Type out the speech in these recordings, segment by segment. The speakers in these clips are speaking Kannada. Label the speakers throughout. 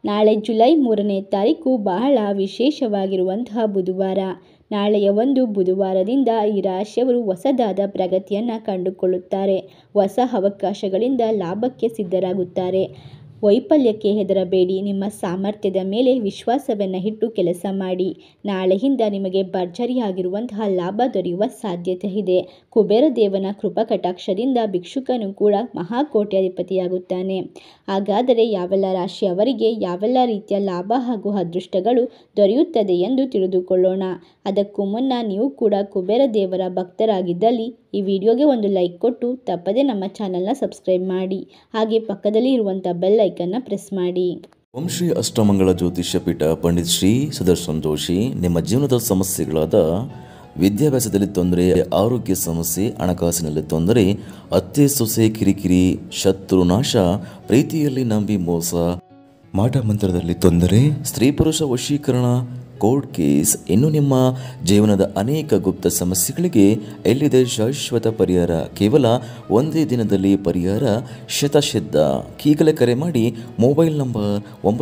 Speaker 1: ನಾಳೆ ಜುಲೈ 3ನೇ ತಾರೀಕು ಬಹಳ ವಿಶೇಷವಾಗಿರುವಂತಹ ಬುಧವಾರ. ನಾಳೆಯ ಒಂದು ಬುಧವಾರದಿಂದ ಈ ರಾಶಿಯವರು ಹೊಸದಾದ ಪ್ರಗತಿಯನ್ನು ಕಂಡುಕೊಳ್ಳುತ್ತಾರೆ. ಹೊಸ ಅವಕಾಶಗಳಿಂದ ಲಾಭಕ್ಕೆ ಸಿದ್ಧರಾಗುತ್ತಾರೆ. ವೈಫಲ್ಯಕ್ಕೆ ಹೆದರಬೇಡಿ. ನಿಮ್ಮ ಸಾಮರ್ಥ್ಯದ ಮೇಲೆ ವಿಶ್ವಾಸವನ್ನು ಇಟ್ಟು ಕೆಲಸ ಮಾಡಿ. ನಾಳೆಯಿಂದ ನಿಮಗೆ ಭರ್ಜರಿಯಾಗಿರುವಂತಹ ಲಾಭ ದೊರೆಯುವ ಸಾಧ್ಯತೆ ಇದೆ. ಕುಬೇರ ದೇವನ ಕೃಪಾ ಕಟಾಕ್ಷದಿಂದ ಭಿಕ್ಷುಕನು ಕೂಡ ಮಹಾಕೋಟ್ಯಾಧಿಪತಿಯಾಗುತ್ತಾನೆ. ಹಾಗಾದರೆ ಯಾವೆಲ್ಲ ರಾಶಿಯವರಿಗೆ ಯಾವೆಲ್ಲ ರೀತಿಯ ಲಾಭ ಹಾಗೂ ಅದೃಷ್ಟಗಳು ದೊರೆಯುತ್ತದೆ ಎಂದು ತಿಳಿದುಕೊಳ್ಳೋಣ. ಅದಕ್ಕೂ ಮುನ್ನ ನೀವು ಕೂಡ ಕುಬೇರ ದೇವರ ಭಕ್ತರಾಗಿದ್ದಲ್ಲಿ ಈ ವಿಡಿಯೋಗೆ ಒಂದು ಲೈಕ್ ಕೊಟ್ಟು ತಪ್ಪದೆ ನಮ್ಮ ಚಾನಲ್ನ ಸಬ್ಸ್ಕ್ರೈಬ್ ಮಾಡಿ. ಹಾಗೆ ಪಕ್ಕದಲ್ಲಿ ಇರುವಂಥ ಬೆಲ್ ಐಕನ್ನ ಪ್ರೆಸ್ ಮಾಡಿ.
Speaker 2: ಓಂ ಶ್ರೀ ಅಷ್ಟಮಂಗಳ ಜ್ಯೋತಿಷ್ಯ ಪೀಠ ಪಂಡಿತ್ ಶ್ರೀ ಸುದರ್ಶನ್ ಜೋಶಿ. ನಿಮ್ಮ ಜೀವನದ ಸಮಸ್ಯೆಗಳಾದ ವಿದ್ಯಾಭ್ಯಾಸದಲ್ಲಿ ತೊಂದರೆ, ಆರೋಗ್ಯ ಸಮಸ್ಯೆ, ಹಣಕಾಸಿನಲ್ಲಿ ತೊಂದರೆ, ಅತ್ತೆ ಸೊಸೆ ಕಿರಿಕಿರಿ, ಶತ್ರುನಾಶ, ಪ್ರೀತಿಯಲ್ಲಿ ನಂಬಿ ಮೋಸ, ಮಾಟ ಮಂತ್ರದಲ್ಲಿ ತೊಂದರೆ, ಸ್ತ್ರೀ ಪುರುಷ ವಶೀಕರಣ, ಕೋರ್ಟ್ ಕೇಸ್, ಇನ್ನು ನಿಮ್ಮ ಜೀವನದ ಅನೇಕ ಗುಪ್ತ ಸಮಸ್ಯೆಗಳಿಗೆ ಎಲ್ಲಿದೆ ಶಾಶ್ವತ ಪರಿಹಾರ? ಕೇವಲ ಒಂದೇ ದಿನದಲ್ಲಿ ಪರಿಹಾರ ಶತಸಿದ್ಧ. ಈಗಲೇ ಕರೆ ಮಾಡಿ. Mobile number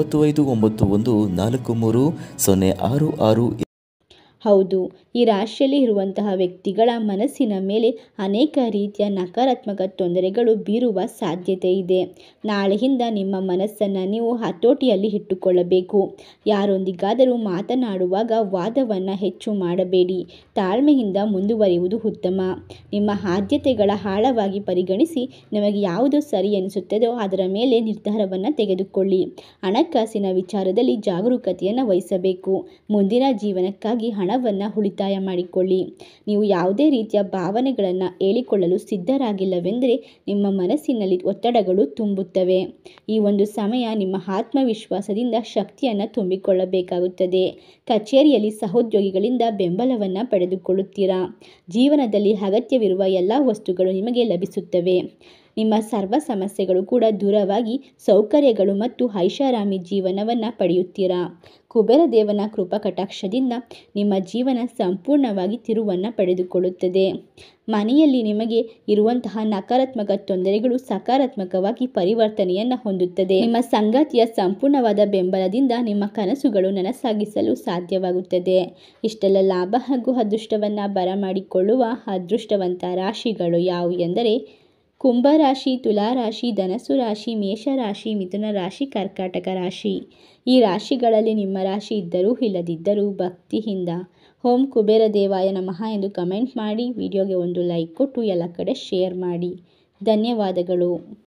Speaker 2: 9591430666.
Speaker 1: ಹೌದು, ಈ ರಾಶಿಯಲ್ಲಿ ಇರುವಂತಹ ವ್ಯಕ್ತಿಗಳ ಮನಸ್ಸಿನ ಮೇಲೆ ಅನೇಕ ರೀತಿಯ ನಕಾರಾತ್ಮಕ ತೊಂದರೆಗಳು ಬೀರುವ ಸಾಧ್ಯತೆ ಇದೆ. ನಾಳೆಯಿಂದ ನಿಮ್ಮ ಮನಸ್ಸನ್ನು ನೀವು ಹತೋಟಿಯಲ್ಲಿ ಇಟ್ಟುಕೊಳ್ಳಬೇಕು. ಯಾರೊಂದಿಗಾದರೂ ಮಾತನಾಡುವಾಗ ವಾದವನ್ನು ಹೆಚ್ಚು ಮಾಡಬೇಡಿ. ತಾಳ್ಮೆಯಿಂದ ಮುಂದುವರಿಯುವುದು ಉತ್ತಮ. ನಿಮ್ಮ ಆದ್ಯತೆಗಳ ಆಳವಾಗಿ ಪರಿಗಣಿಸಿ ನಿಮಗೆ ಯಾವುದು ಸರಿ ಎನಿಸುತ್ತದೋ ಅದರ ಮೇಲೆ ನಿರ್ಧಾರವನ್ನು ತೆಗೆದುಕೊಳ್ಳಿ. ಹಣಕಾಸಿನ ವಿಚಾರದಲ್ಲಿ ಜಾಗರೂಕತೆಯನ್ನು ವಹಿಸಬೇಕು. ಮುಂದಿನ ಜೀವನಕ್ಕಾಗಿ ಹಣವನ್ನು ಉಳಿತಾಯ ಮಾಡಿಕೊಳ್ಳಿ. ನೀವು ಯಾವುದೇ ರೀತಿಯ ಭಾವನೆಗಳನ್ನು ಹೇಳಿಕೊಳ್ಳಲು ಸಿದ್ಧರಾಗಿಲ್ಲವೆಂದರೆ ನಿಮ್ಮ ಮನಸ್ಸಿನಲ್ಲಿ ಒತ್ತಡಗಳು ತುಂಬುತ್ತವೆ. ಈ ಒಂದು ಸಮಯ ನಿಮ್ಮ ಆತ್ಮವಿಶ್ವಾಸದಿಂದ ಶಕ್ತಿಯನ್ನು ತುಂಬಿಕೊಳ್ಳಬೇಕಾಗುತ್ತದೆ. ಕಚೇರಿಯಲ್ಲಿ ಸಹೋದ್ಯೋಗಿಗಳಿಂದ ಬೆಂಬಲವನ್ನು ಪಡೆದುಕೊಳ್ಳುತ್ತೀರಾ. ಜೀವನದಲ್ಲಿ ಅಗತ್ಯವಿರುವ ಎಲ್ಲ ವಸ್ತುಗಳು ನಿಮಗೆ ಲಭಿಸುತ್ತವೆ. ನಿಮ್ಮ ಸರ್ವ ಸಮಸ್ಯೆಗಳು ಕೂಡ ದೂರವಾಗಿ ಸೌಕರ್ಯಗಳು ಮತ್ತು ಐಷಾರಾಮಿ ಜೀವನವನ್ನು ಪಡೆಯುತ್ತೀರಾ. ಕುಬೇರ ದೇವನ ಕೃಪಾ ಕಟಾಕ್ಷದಿಂದ ನಿಮ್ಮ ಜೀವನ ಸಂಪೂರ್ಣವಾಗಿ ತಿರುವನ್ನು ಪಡೆದುಕೊಳ್ಳುತ್ತದೆ. ಮನೆಯಲ್ಲಿ ನಿಮಗೆ ಇರುವಂತಹ ನಕಾರಾತ್ಮಕ ತೊಂದರೆಗಳು ಸಕಾರಾತ್ಮಕವಾಗಿ ಪರಿವರ್ತನೆಯನ್ನು ಹೊಂದುತ್ತದೆ. ನಿಮ್ಮ ಸಂಗಾತಿಯ ಸಂಪೂರ್ಣವಾದ ಬೆಂಬಲದಿಂದ ನಿಮ್ಮ ಕನಸುಗಳು ನನಸಾಗಿಸಲು ಸಾಧ್ಯವಾಗುತ್ತದೆ. ಇಷ್ಟೆಲ್ಲ ಲಾಭ ಹಾಗೂ ಅದೃಷ್ಟವನ್ನು ಬರಮಾಡಿಕೊಳ್ಳುವ ಅದೃಷ್ಟವಂತ ರಾಶಿಗಳು ಯಾವುವು ಎಂದರೆ ಕುಂಭರಾಶಿ, ತುಲಾರಾಶಿ, ಧನಸ್ಸು ರಾಶಿ, ಮೇಷರಾಶಿ, ಮಿಥುನ ರಾಶಿ, ಕರ್ಕಾಟಕ ರಾಶಿ. ಈ ರಾಶಿಗಳಲ್ಲಿ ನಿಮ್ಮ ರಾಶಿ ಇದ್ದರೂ ಇಲ್ಲದಿದ್ದರೂ ಭಕ್ತಿಯಿಂದ ಓಂ ಕುಬೇರ ದೇವಾಯ ನಮಃ ಎಂದು ಕಮೆಂಟ್ ಮಾಡಿ. ವಿಡಿಯೋಗೆ ಒಂದು ಲೈಕ್ ಕೊಟ್ಟು ಎಲ್ಲ ಕಡೆ ಶೇರ್ ಮಾಡಿ. ಧನ್ಯವಾದಗಳು.